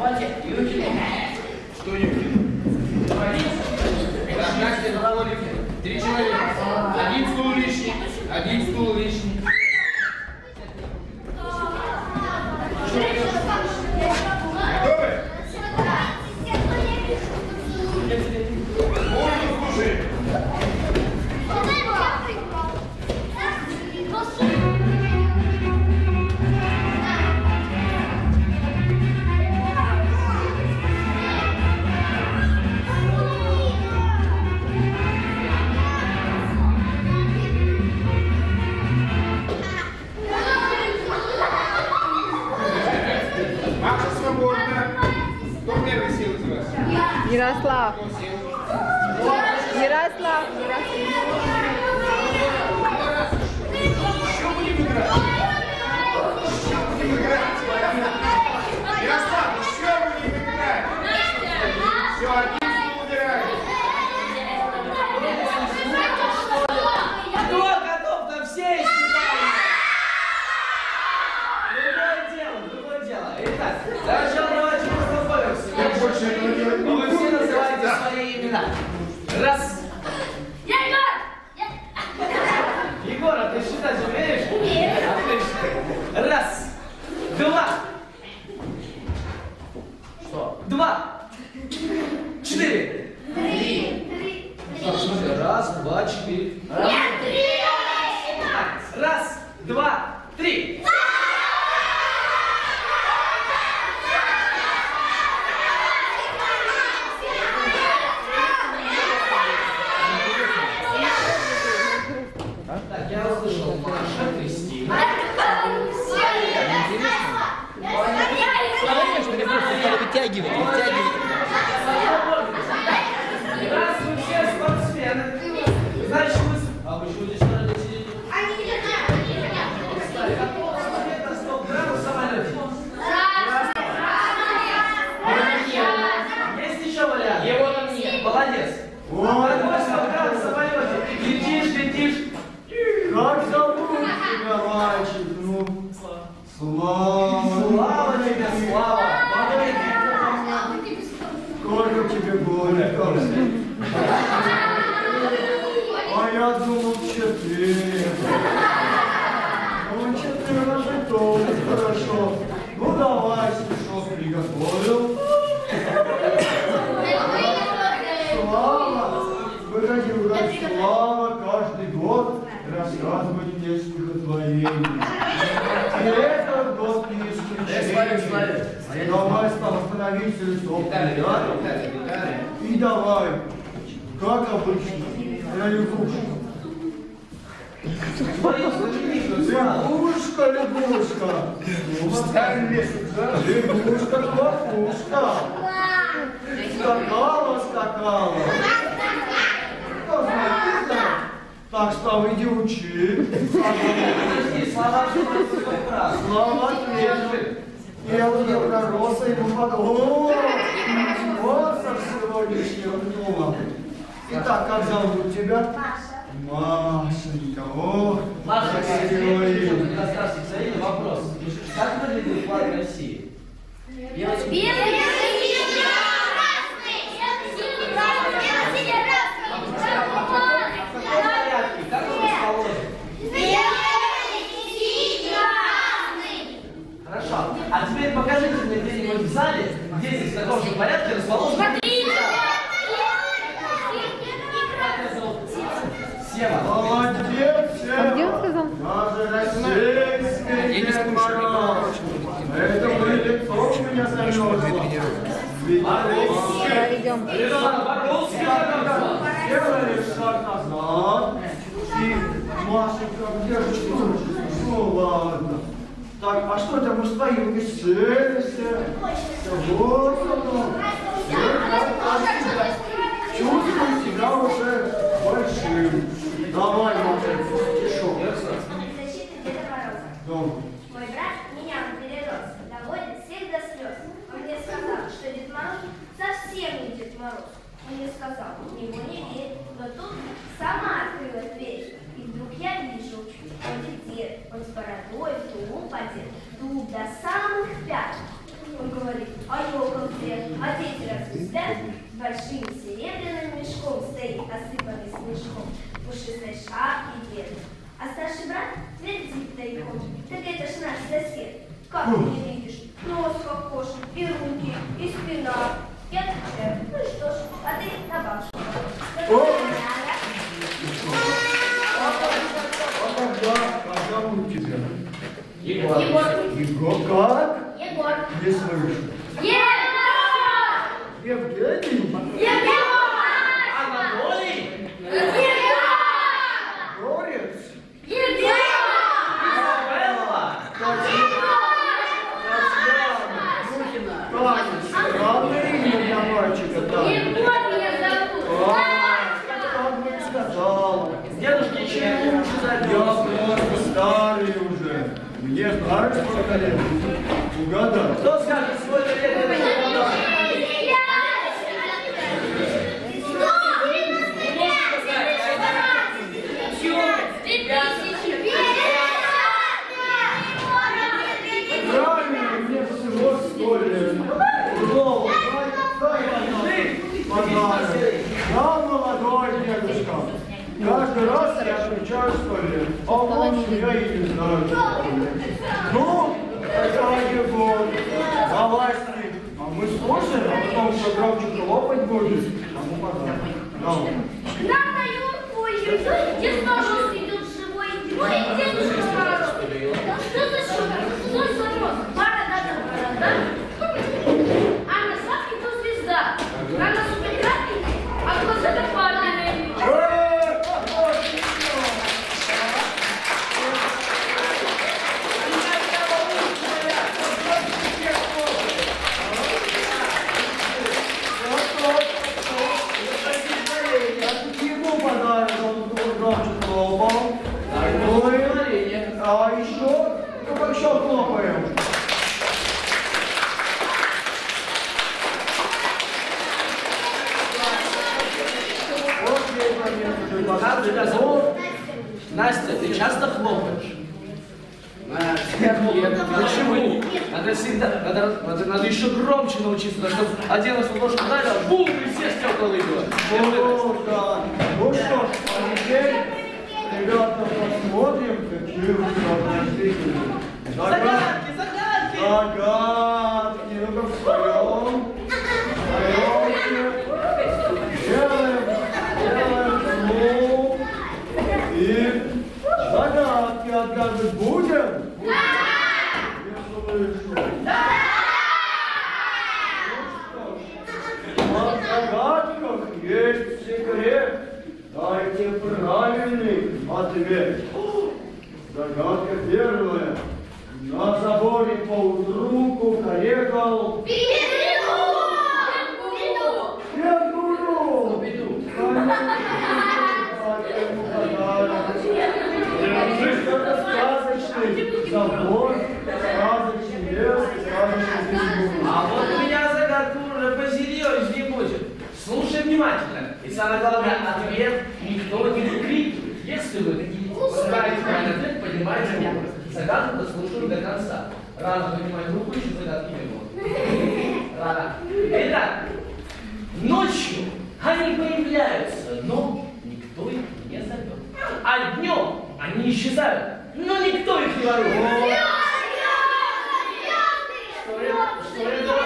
Молодец, Юкин. Что Юкин? Так, Настя, столик. 3 человека. 1 стул лишний. 1 стул лишний. Готовы? Можно слушать. Маша свободна. Кто первый сел из вас? Ярослав. Кто сел? Ярослав. Еще будем играть? Еще будем играть? Ярослав, еще будем играть? Все, 1 стул убираем. Кто готов, там все испытания. Другое дело. Итак, сначала давайте познакомимся. Я больше этого делать не Вы буду. все называете свои имена. Раз. Егор, а ты считать умеешь? Умею. Отлично. Раз. 2. Что? 2. 4. 3. Раз, 2, 4. Раз, 2, 3. Так, я услышал Маша, Кристина. Раз вы все спортсмены, значит вы... А вы что здесь надо сидеть? Готов смотреть на 100 граммов в самолете? Есть еще вариант? Его там нет. Молодец. Какой 100 грамм в самолете? Летишь. Как зовут тебя, мальчик? Ну, Слава. Слава тебе, Слава. Сколько тебе годиков? А я думал 4. Ну, 4 же тоже хорошо. Ну, давай, стишок приготовил. Слава, выходи, Слава каждый год рассказывает мне стихотворение. И этот год не исключение. Давай, Слава, становись лицом. И давай, как обычно, я лягушка. Лягушка. Лягушка, хлопушка. Скакала. Кто знает, ты знаешь? Так, Слава, иди учи. Подожди, Слава, что ты такой прав? Слава ответит. Я увидел роса ему подумал. Вот со сегодняшнего дня. Итак, как зовут тебя? Машенька. О, Маша, красивый. вопрос. Как выглядит флаг России? Как он расположен? Хорошо. А теперь покажите мне где-нибудь в зале, где здесь в таком же порядке расположен. Сева. Молодец, А где он сказал? даже российский Дед Мороз. Это вы лицо у меня замерзло. Идем. Сделали шаг назад. И Машенька, где же что? Ну ладно. Так, а что это мы стоим? Вот оно. Чувствуй себя уже большим. Давай, Машенька, стишок. Дома. Мой брат меня перерос, доводит всех до слез. Он мне сказал, что Дед Мороз совсем не Дед Мороз. Он мне сказал, ему не верь, но тут сама открыла дверь. И вдруг я вижу, ходит дед, он с бородой, в тулуп одет, тулуп до самых пят. Он говорит, а елка свет, а дети рассуждают, большим серебряным мешком стоит, осыпанный снежком, пушистой шапки дед. А старший брат твердит тайком: так это ж наш сосед. Как ты не видишь? Нос похож, и руки, и спина. Я отвечаю: ну и что ж, а ты на бабушку. Как зовут тебя? Егор. Егор как? Егор. Не слышу. Евгений? Анатолий. Горец? Белла. Странное имя для мальчика, как бы сказал. Дедушки чего лучше Я просто старый уже. Мне знаешь, сколько лет? Угадай. Кто скажет, сколько лет это было? Правильно, мне всего 100 лет. Здорово, дай подарок. Я молодой дедушка. Каждый раз я отмечаю 100 лет. А больше я и не знаю, сколько лет. Ну, это Егор. Давай с ним. А мы слушаем, а потом все громче хлопать будет. Кому подарок? Давай. Дед Мороз идет живой, ой, Дедушка Мороз. Да что за шутка? Что за мороз? Борода, а на шапке то звезда. А на супе крапельки, а глаза то пальмовые. Ему подарок, он громче хлопал. А еще, ну еще хлопаем. Вот ей момент. Как тебя зовут? Настя, ты часто хлопаешь? Почему? Надо всегда, надо еще громче научиться, чтобы один раз в ладошку дали, а бум, и все стекла выиграют. Ну да. Ну что ж, а теперь, ребята, посмотрим, какие у нас действительно. Загадки, загадки! Загадки, ну-ка встаем. Делаем круг. И загадки отгадывать будем? Не слышу. В загадках есть секрет. Дайте правильный ответ. Загадка первая. На заборе поутру кукарекал кенгуру. Это сказочный забор, сказочный лес, сказочный кенгуру. А вот у меня загадка уже посерьезнее будет. Слушай внимательно. И самое главное, ответ никто не выкрикивает. Если вы знаете правильный ответ, поднимайте руку. Загадку дослушаем до конца. Рано поднимать руку, еще загадки не было. Рано. Итак, ночью они появляются, но никто их не зовет. А днем они исчезают, но никто их не ворует. Что это?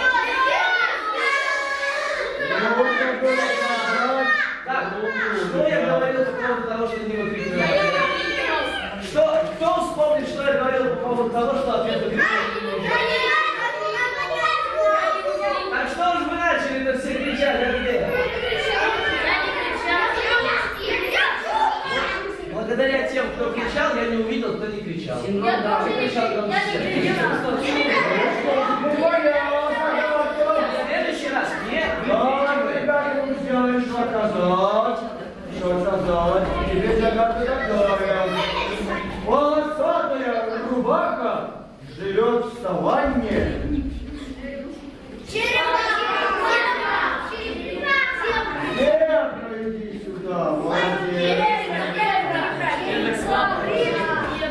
Так, что я говорил по поводу того, что не выкрикивают? Что? Кто вспомнит, что я говорил по поводу того, что ответ выкрикивают? Так что уж вы начали-то все кричать, а где? Благодаря тем, кто кричал, я не увидел, кто не кричал. Кто кричал, кто не кричал. В следующий раз не Сделай, что сказать, тебе загадка такая. Полосатая рубаха живет в саванне. Верно, иди сюда, молодец.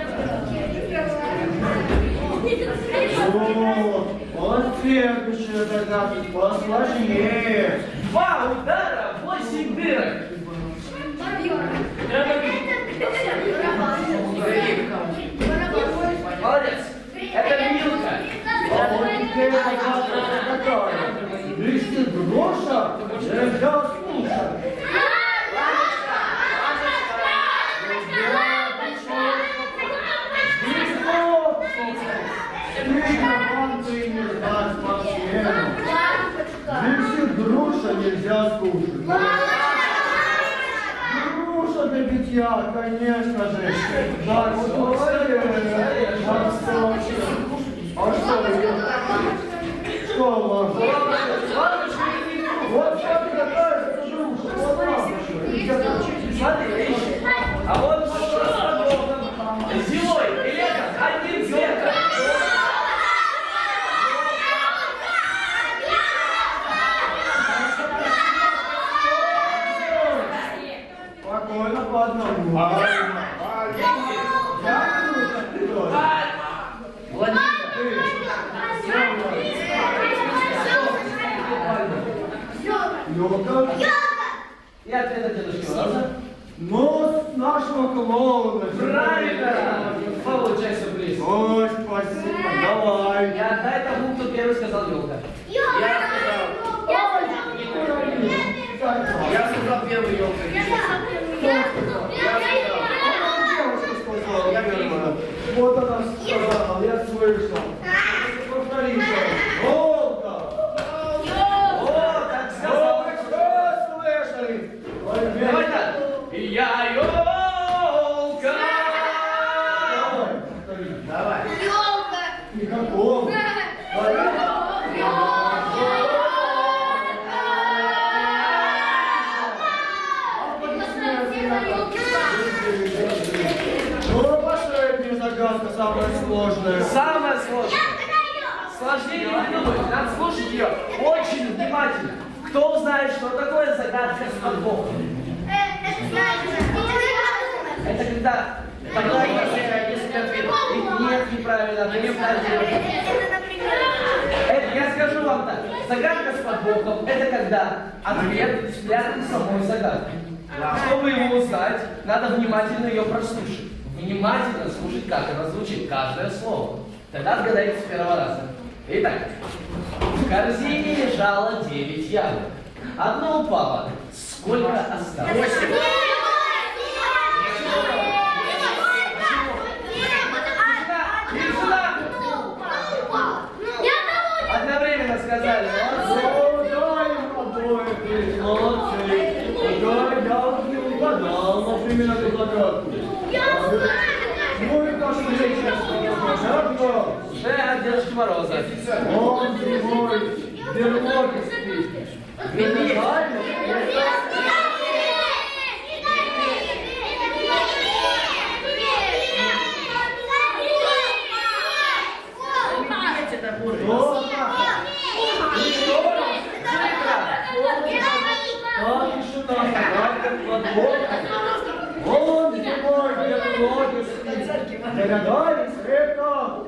Вот, молодец, загадки посложнее. 2 удара, 8 дырок. Молодец. Это Милка. А вот теперь загадка какая? Листья гроша нельзя слушать. Листья груша нельзя скушать. Груша для битья, конечно же. Да, а что у вас? Вот смотри, какая это груша. Вот лампочка. Смотри, а вот зимой и летом один цвет. Спокойно по одному. Я груша, ты тоже. Йога. И ответ от дедушки Мороза. Нос нашего клоуна. Правильно! Получай сюрприз. Ой, спасибо. Давай. И отдай тому, кто первый сказал елка. Я сказал первый елка. Девушка сказала первая. Вот она сказала, я слышал. Повтори еще. Волка. О, так сказал. Вы что слышали? Давай так. Я елка. Давай, повтори. Давай. Никакого. Ну, последняя загадка, самая сложная. Самое сложное. Сложнее не придумать. Надо слушать ее очень внимательно. Кто узнает, что такое загадка с подвохом? Это когда... Нет, неправильно. Это я скажу вам так. Загадка с подвохом — это когда ответ спрятан в самой загадке. Чтобы его узнать, надо внимательно ее прослушать. Внимательно слушать, как она звучит, каждое слово. Тогда отгадайте с первого раза. Итак, в корзине лежало 9 яблок. Одно упало. Сколько осталось? Одновременно сказали. Угадал, например, эту загадку. Ну и нашу загадку. Уже от Дедушки Мороза. Он зимой в берлоге спит. Он зимой в берлоге спит. Догадались, это?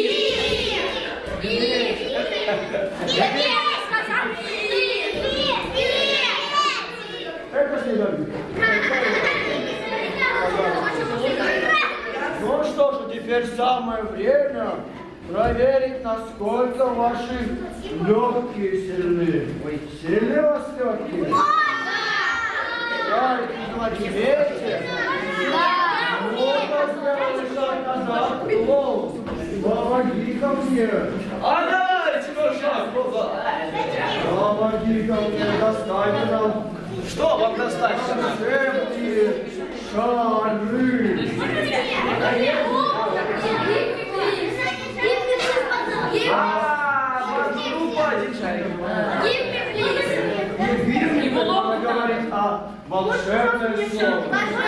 Это снеговик. Ну что ж, теперь самое время проверить, насколько ваши легкие сильны. Сильны у вас легкие? Да, видите? Вот сделали шаг назад, клоун. Помоги ко мне. А давайте, шаг. Помоги ко мне, достаньте нам. Что вам достаточно? Шепки, шары. Группа один шарик. Не надо говорить о волшебном слове.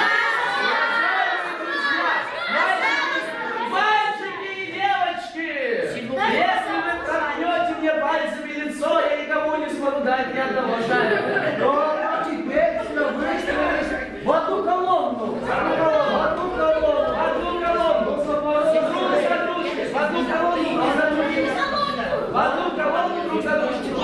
Мальчики и девочки! Если вы проткнете мне пальцами лицо, я никому не смогу дать ни одного шарика. Но теперь все выстроились в одну колонну. В одну колонну. В одну колонну. Друг за дружкой. В одну колонну друг за дружкой. В одну колонну друг за дружкой.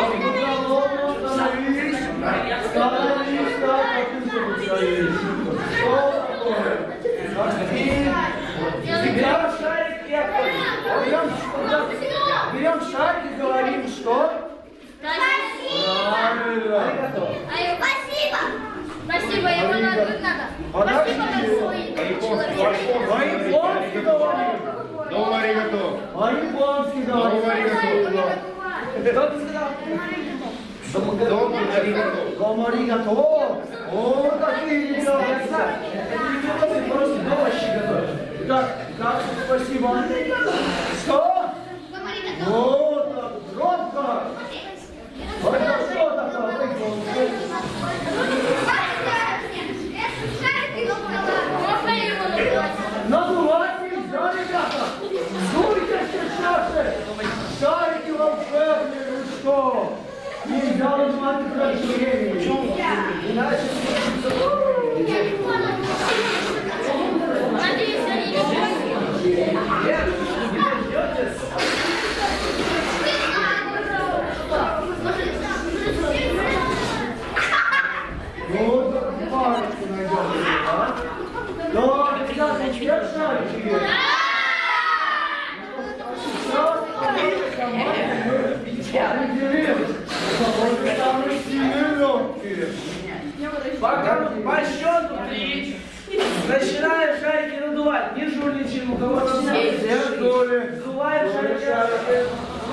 Берем шарик и отходим. Берем шарик и говорим, что? Правильно. Спасибо! Спасибо, его надо. Спасибо большое. По-японски говорим. Дома аригато. По-японски Дома говорим. аригато. Кто ты сказал? Дома аригато. Дома аригато. О, какие Я ребята. знаю. Это не пилоты, просто овощи готовят. Так, спасибо. Что? Вот так, громко. Это что такое? Надувать нельзя, ребята. Дуйте сейчас. Шарики волшебные, вы что? Нельзя надувать их раньше времени. Иначе ну, парочку найдем, да? Да, ребята, все шарики есть. Сейчас самые сильные легкие. По счету 3. Начинаем шарики надувать. Не жульничаем, у кого Все доли. Надуваем шарики.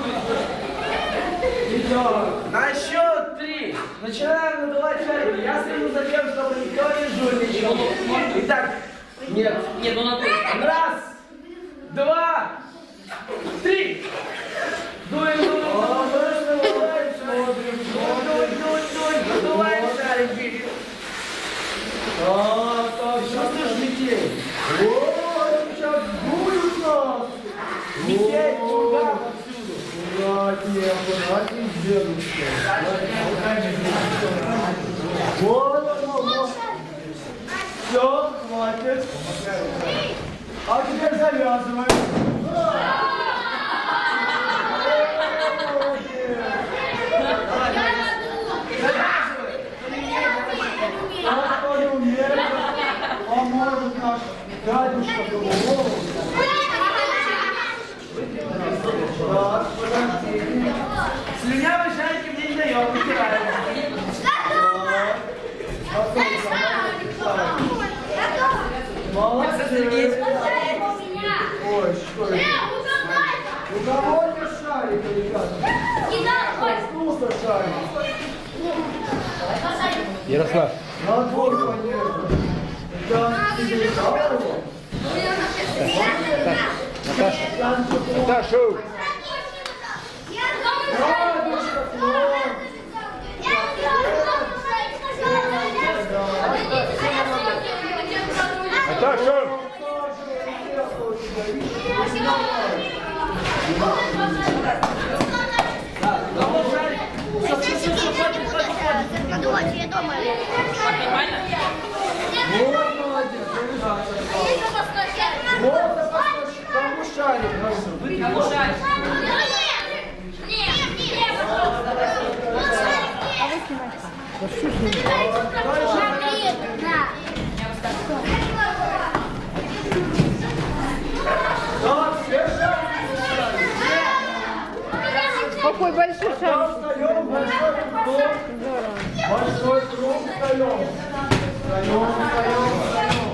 Итак, На счет 3. Начинаем надувать шарики. Я слежу за тем, чтобы никто не жульничал. Итак, нет, ну на 3. Раз, два, 3. Дуем, надуваем шарики. так, сейчас ты жмите. О, сейчас дуют нас. Метель, ураган. Аккуратнее, дедушка. Вот оно, вот. Все, хватит. А теперь завязываем. А кто не умеет, поможет наш дядюшка Головолом. Так, подожди. Слюнявые шарики мне не даем, вытираем. Молодцы. Ой, что это? У кого нет шарика, ребята? Вкусно шарик. Ярослав. На двор понятно. Да, ты не дал его? Наташа. Радушка, Флор. Наташа. Надувать, я дома. Вот молодец. Вот, кому шарик нужен? Кому шарик? Да, все шарики. Какой большой шар. Встаем, большой круг. Большой круг встаем. Встаем.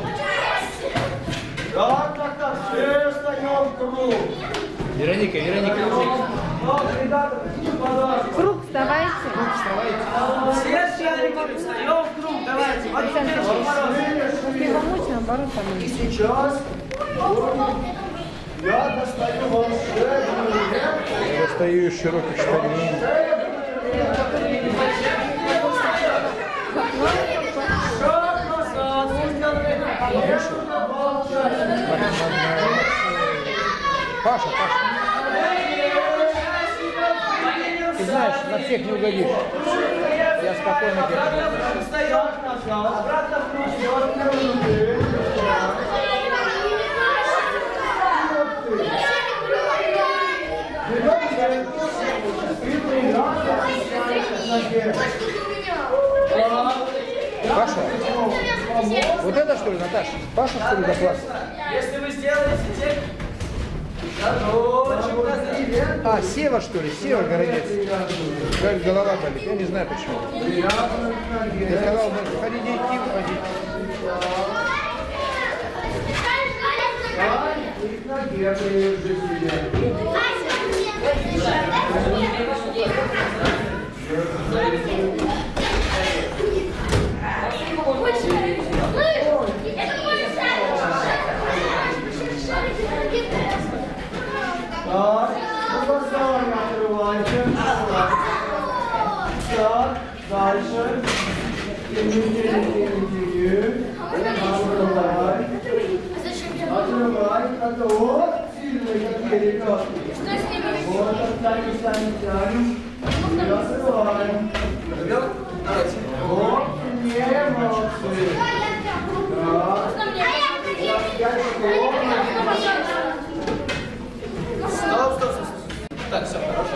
Так, все встаем в круг. Вероника. Так, ребята, какие подарки? Круг вставайте. Все шарики встаем в круг, давайте. Вот Если помочь, наоборот, там. И сейчас я достаю волшебную ленту. Я достаю из широких штанин. Шаг назад. Ленту волшебную. Паша. Ты знаешь, на всех не угодишь. Я спокойно держу. Шаг назад. Обратно в круг. Первый руки. Берем ленту. И привязываем. Паша. Вот это что ли, Наташа? Паша что ли заплакал? Если вы сделаете теперь шажочек назад. А, Сева, что ли? Сева Городец. Как голова болит, я не знаю почему. Я сказал, ходите, идти, ходить. И к ноге прежде себя. Так, глаза открывайте. Так, дальше. Открывай. Это вот сильные какие ребята. Вот, встанем. И открываем. Вот, сильнее, молодцы. Стоп. Так, все, хорошо.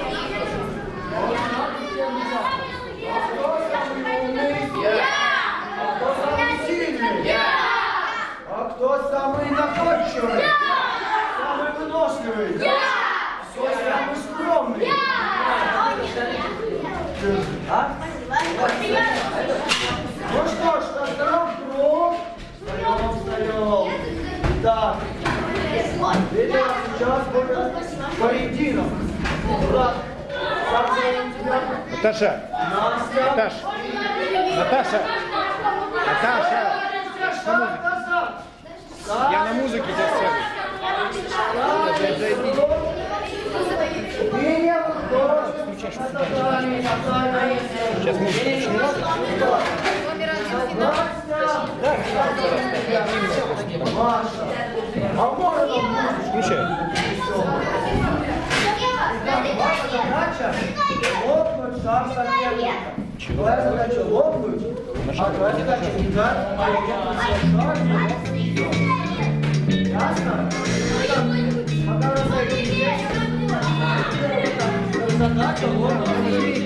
Кто самый сильный? А кто самый находчивый? Самый выносливый? Кто самый скромный? А? Ну что ж, на втором круг. Встаем. Так. Видите, сейчас будет поединок. Ура! Наташа, Настя. Наташа, я на музыке тебя ставлю. Сейчас музыку начнется. Маша. А можно Включай. Ваша задача лопнуть шар соперника. Твоя задача лопнуть, а твоя задача не дать шар. Ясно? Пока разойдитесь. Задача лопнуть.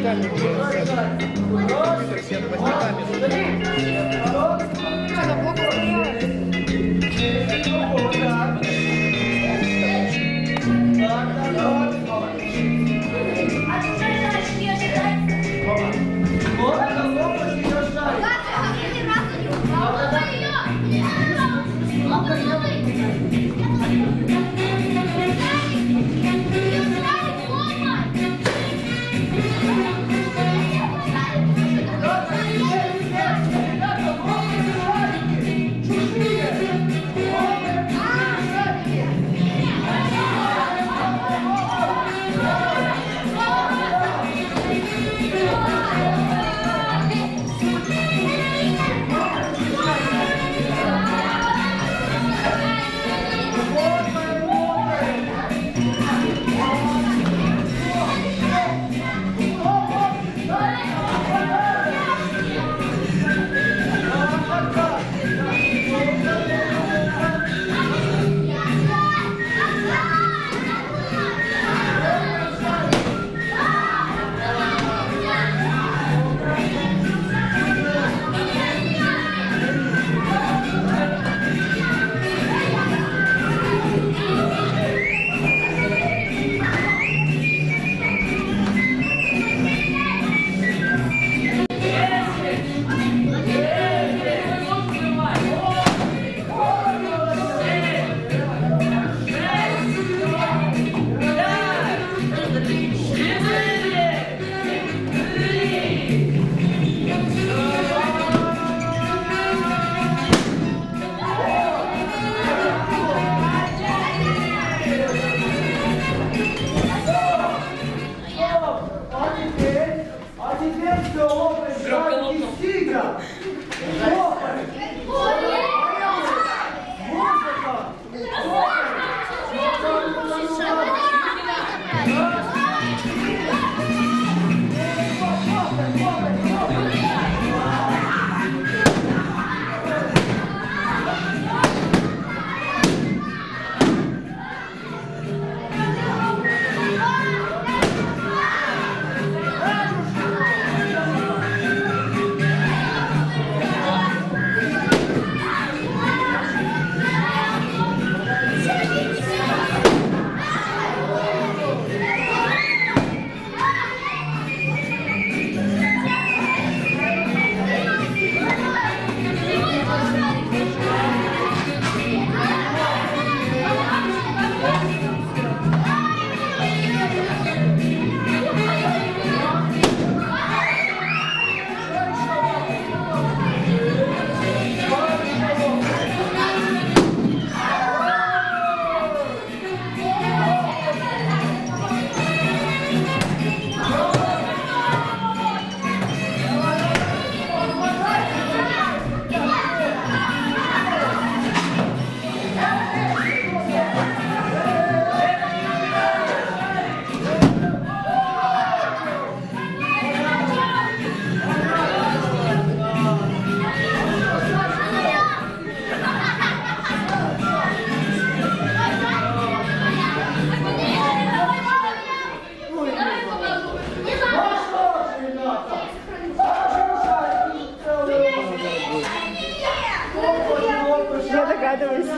догадываюсь.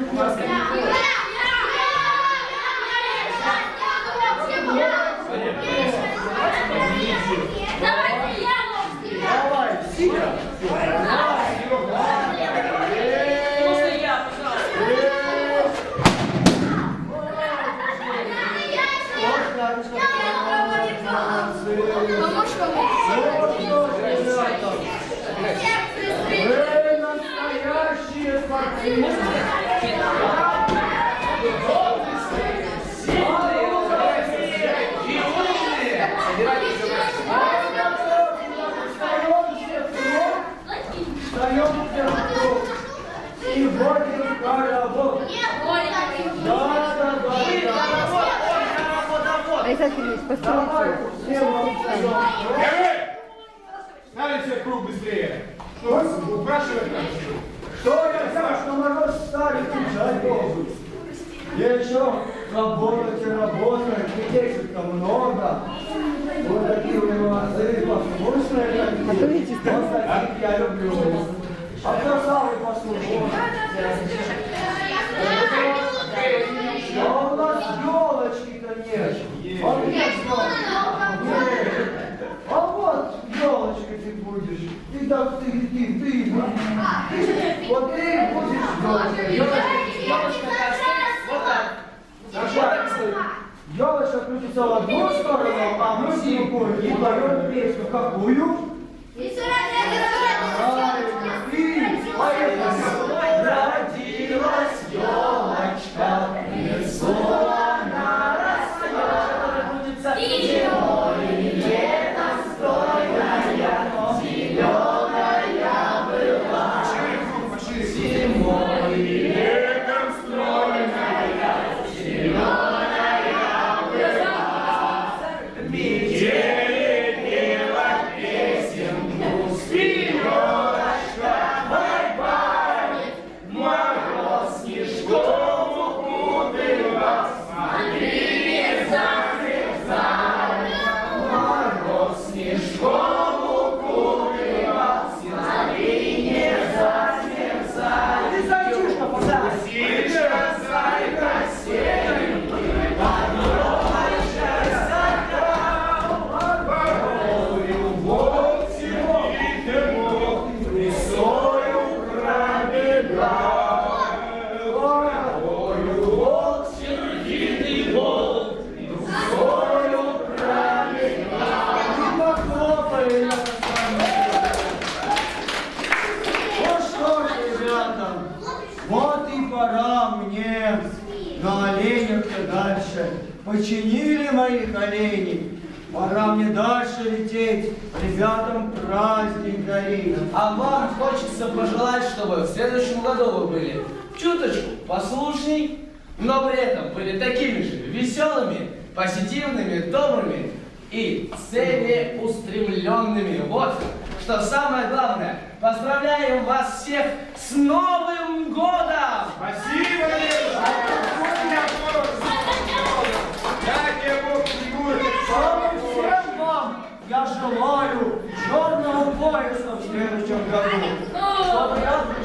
Давай, сидя. Вы настоящие спортсмены. Встаем все в круг и вводим хоровод. Да. Александр Сергеевич, Давай, посмотрите. все молчим. Стали все в круг быстрее. Что, упрашивать надо? Что я взял, что мороз старый держать должен? Я еще работать и работать, детей-то много. Вот такие у него азы послушные. А то видите, что- Вот таких я люблю. А кто самый послушный? А у нас елочки-то нет. Вот нет елочки. А вот елочкой ты будешь. И так ты. Вот ты будешь елочкой. Елочка как стоит, вот так. Саша, елочка крутится в одну сторону, а мы с рукой и поем песню. Какую? Родилась елочка, в лесу она растет. Зимой летом стройная, зеленая была. Зимой летом стройная, зеленая была. Метели пела песенку, спиночка, бай-бай. Мороз снежком укутывал, смотри, не замерзай. Мороз снежком укутывал, смотри, не замерзай. Ты зайчушка, пожалуйста. Зайка, серенький, подробнейшая закал. Порою волк сердитый волк, лесою пробегал. Порою волк сердитый волк, лесою пробегал. И похлопали на Ну что ж, ребята, вот и пора мне на оленях-то дальше. Починили моих оленей, пора мне дальше лететь, ребятам праздник дарить. А вам хочется пожелать, чтобы в следующем году вы были чуточку послушней, но при этом были такими же веселыми, позитивными, добрыми и целеустремленными. Вот что самое главное. Поздравляем вас всех с Новым годом! Спасибо, Леша! Дай тебе Бог фигуры. А всем вам я желаю черного пояса в следующем году, чтобы я